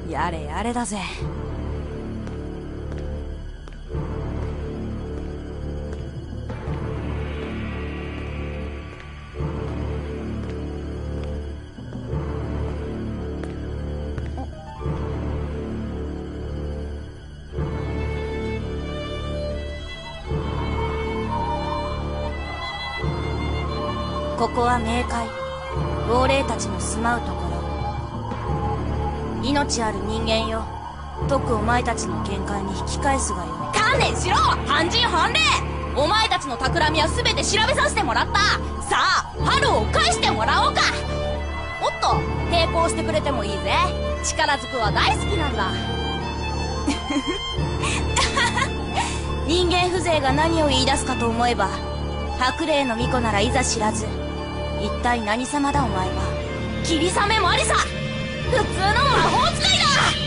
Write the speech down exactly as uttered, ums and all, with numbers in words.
やれやれだぜ。ここは冥界、亡霊たちの住まうところ。命ある人間よ、徳お前たちの限界に引き返すがよい。観念しろ半人半霊。お前たちの企みは全て調べさせてもらった。さあ春を返してもらおうか。おっと、抵抗してくれてもいいぜ。力ずくは大好きなんだ。人間風情が何を言い出すかと思えば、白霊の巫女ならいざ知らず。一体何様だお前は。霧雨もありさ。普通の魔法使いだ。